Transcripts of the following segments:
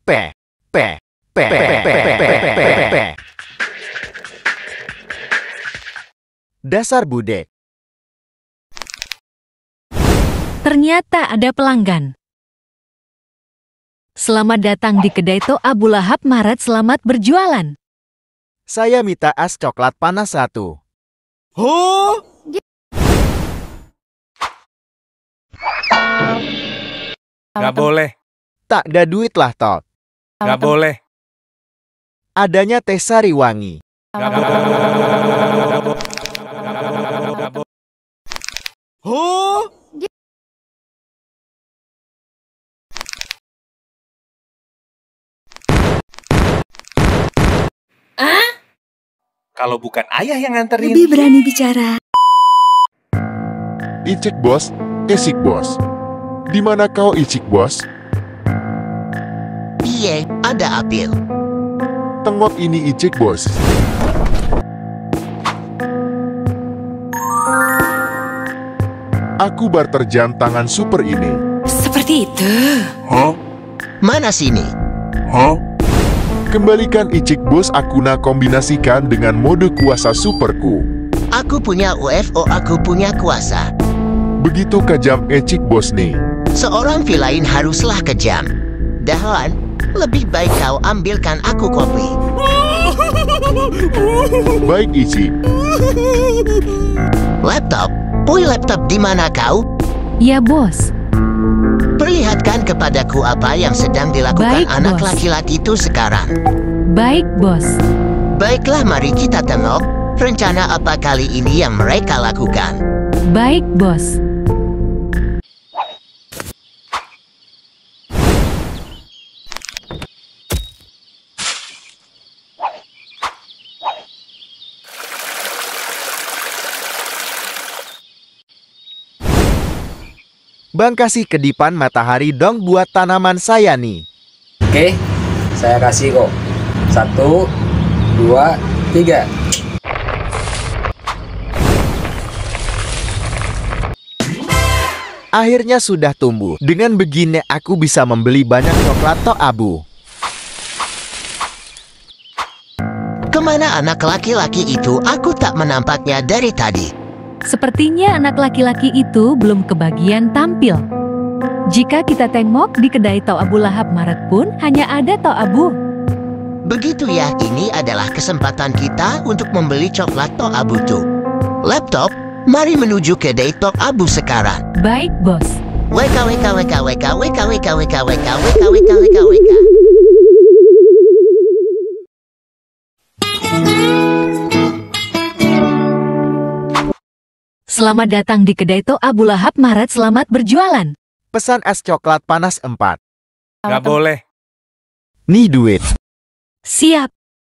Pe. Pe. Pe. Pe. Pe. Pe. Pe. Pe. Dasar budek. Ternyata ada pelanggan. Selamat datang di kedai To Abu Lahab Maret, selamat berjualan. Saya minta es coklat panas 1. Nggak boleh. Tak ada duit lah, Tot. Nggak boleh. Adanya teh sari wangi. Nggak boleh. Nggak boleh. Kalau bukan ayah yang nganterin. Lebih berani bicara. Icik bos, Esik bos. Di mana kau Icik bos? Iya, ada apel. Tengok ini Icik bos. Aku barter jam tangan super ini. Seperti itu. Hah? Mana sini? Hah? Kembalikan Icik bos, aku kombinasikan dengan mode kuasa superku. Aku punya UFO, aku punya kuasa. Begitu kejam Icik bos nih. Seorang villain haruslah kejam. Dahlan, lebih baik kau ambilkan aku kopi. Baik Icik. Laptop? Puy laptop di mana kau? Ya bos. Perlihatkan kepadaku apa yang sedang dilakukan Baik, anak bos. laki-laki itu sekarang. Baik bos. Baiklah, mari kita tengok rencana apa kali ini yang mereka lakukan. Baik bos. Bang, kasih kedipan matahari dong buat tanaman saya nih. Oke, saya kasih kok. 1, 2, 3. Akhirnya sudah tumbuh. Dengan begini aku bisa membeli banyak coklat To Abu. Kemana anak laki-laki itu? Aku tak menampaknya dari tadi. Sepertinya anak laki-laki itu belum kebagian tampil. Jika kita tengok di kedai To Abu Lahab Maret pun hanya ada To Abu. Begitu ya, ini adalah kesempatan kita untuk membeli coklat To Abu tuh. Laptop, mari menuju kedai To Abu sekarang. Baik bos. WK WK WK WK WK WK WK WK WK WK WK WK. Selamat datang di kedai To Abu Lahab Maret, selamat berjualan. Pesan es coklat panas 4. Nggak boleh. Nih duit. Siap.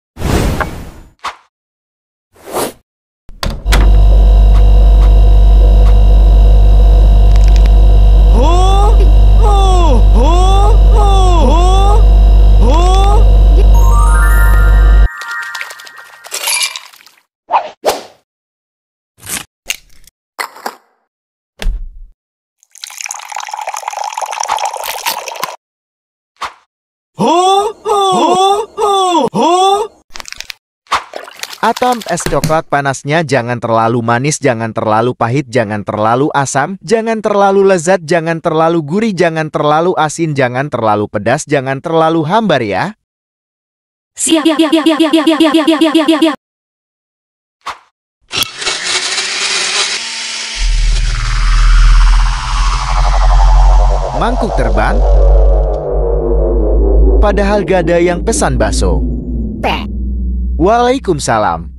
Atom es coklat panasnya jangan terlalu manis, jangan terlalu pahit, jangan terlalu asam, jangan terlalu lezat, jangan terlalu gurih, jangan terlalu asin, jangan terlalu pedas, jangan terlalu hambar ya. Siap. Mangkuk terbang. Padahal gak ada yang pesan bakso. Waalaikumsalam.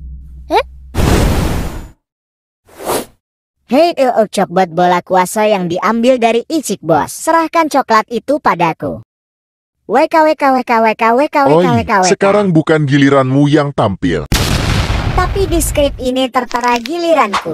Hei, coklat bola kuasa yang diambil dari Icik bos. Serahkan coklat itu padaku. WK WK WK WK WK WK Oi, WK WK. sekarang bukan giliranmu yang tampil. Tapi di skrip ini tertera giliranku.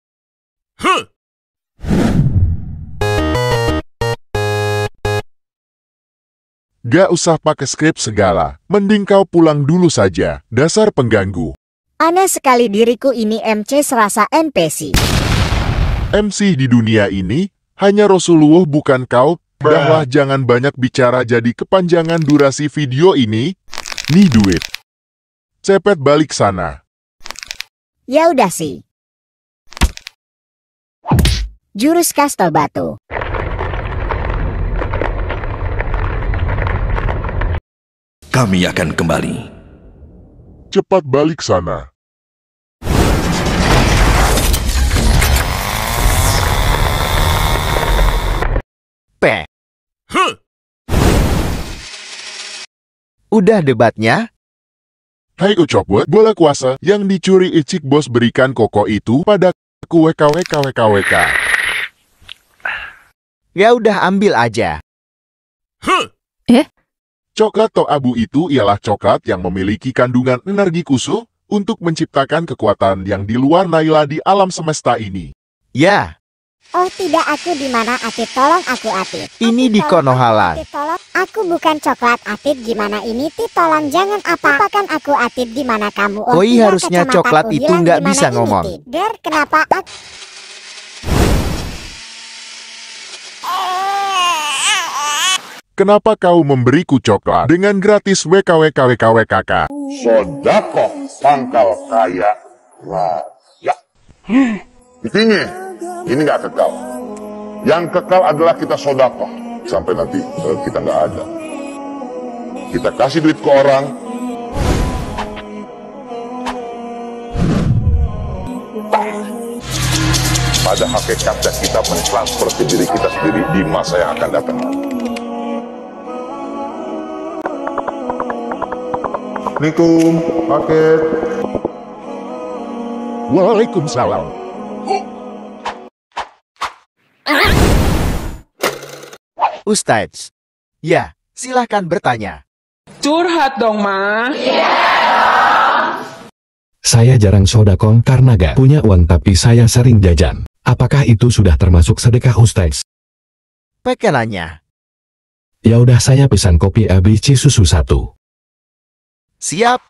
Gak usah pakai skrip segala. Mending kau pulang dulu saja. Dasar pengganggu. Aneh sekali diriku ini MC serasa NPC. MC di dunia ini hanya Rasulullah, bukan kau. Udahlah, jangan banyak bicara jadi kepanjangan durasi video ini. Nih duit. Cepet balik sana. Ya udah sih. Jurus Kastel Batu. Kami akan kembali. Cepat balik sana. P. Udah debatnya? Hai Ucokbot, bola kuasa yang dicuri Icik Bos berikan Koko itu pada WKWKWKWK. Ya udah ambil aja. Coklat Tok Abu itu ialah coklat yang memiliki kandungan energi khusus untuk menciptakan kekuatan yang di luar Naila di alam semesta ini. Ya, Oh tidak, aku di mana Atit? Tolong aku Atit. ini di Konohalan. Atit tolong. Aku bukan coklat Atit, gimana ini? Tit tolong jangan apakan aku Atit, di mana kamu? Koi tidak, harusnya kacamataku coklat itu hilang, nggak gimana bisa ini, ngomong. Tit? Der, kenapa aku? Kenapa kau memberiku coklat dengan gratis WKWKWKWKK? Sodakoh pangkal kaya raya. Ini nggak kekal. Yang kekal adalah kita sodakoh sampai nanti kita nggak ada. Kita kasih duit ke orang. Pada hakikatnya kita mentransfer ke diri kita sendiri di masa yang akan datang. Assalamualaikum, paket. Waalaikumsalam. Ustadz. Ya, silahkan bertanya. Curhat dong, Ma. Saya jarang sodakong karena gak punya uang tapi saya sering jajan. Apakah itu sudah termasuk sedekah Ustaz? Pekenanya. Ya udah, saya pesan kopi ABC susu 1. Siap.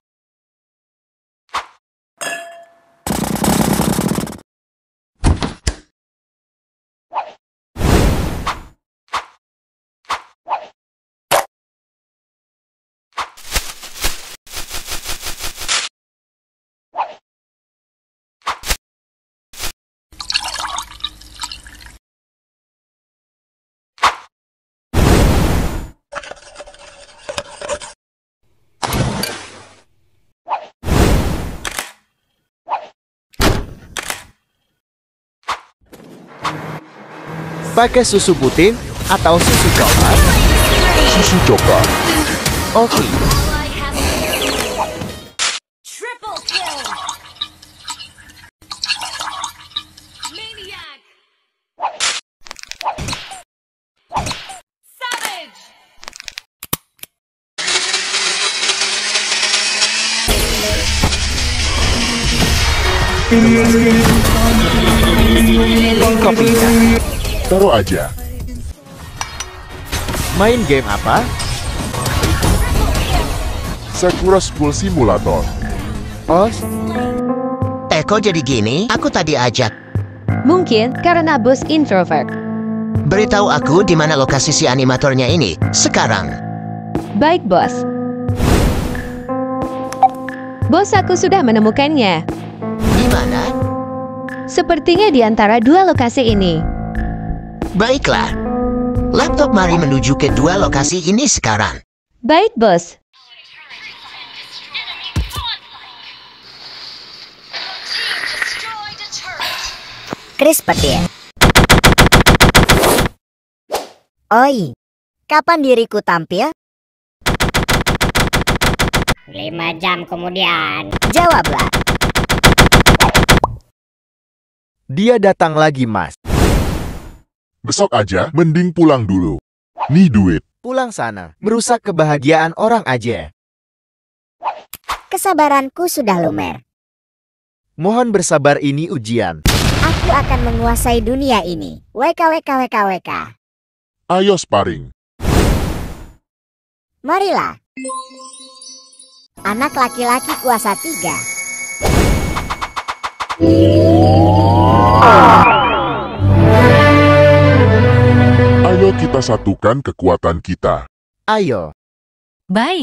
Pakai susu putih atau susu coklat? Susu coklat. Oke. Kopinya. Taruh aja. Main game apa? Sakura School Simulator. Oh, Kok jadi gini? Aku tadi ajak. Mungkin karena bos introvert. Beritahu aku di mana lokasi si animatornya ini sekarang. Baik, bos. Bos, aku sudah menemukannya. Di mana? Sepertinya di antara dua lokasi ini. Baiklah. Laptop mari menuju ke dua lokasi ini sekarang. Baik, bos. Chris petir. Oi, kapan diriku tampil? 5 jam kemudian. Jawablah. dia datang lagi, Mas. Besok aja, mending pulang dulu. Nih duit. Pulang sana, merusak kebahagiaan orang aja. Kesabaranku sudah lumer. Mohon bersabar, ini ujian. Aku akan menguasai dunia ini. WKWKWKWK. Ayo sparring. Marilah. Anak laki-laki kuasa 3. Ayo kita satukan kekuatan kita. Ayo. Baik.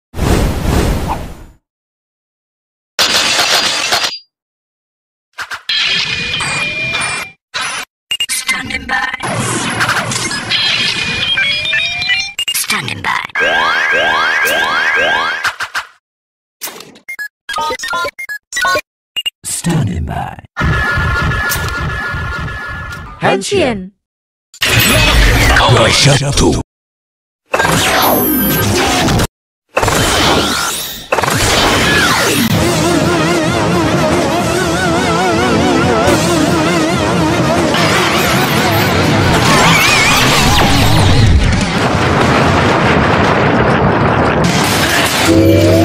Standing by. Standing by. Standing by. Henshin. Satu. Yeah.